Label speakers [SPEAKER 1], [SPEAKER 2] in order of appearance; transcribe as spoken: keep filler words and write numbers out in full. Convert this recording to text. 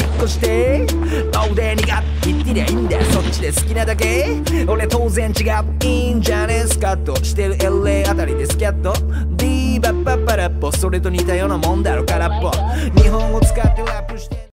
[SPEAKER 1] こしてローデにが言ってりゃいいんだよ、そっちで好きなだけ。俺当然違ういいんじゃねえスカッとしてる エルエー あたりでスキャットディーバッパッパラッポ、それと似たようなもんだろ空っぽ。日本語使ってラップして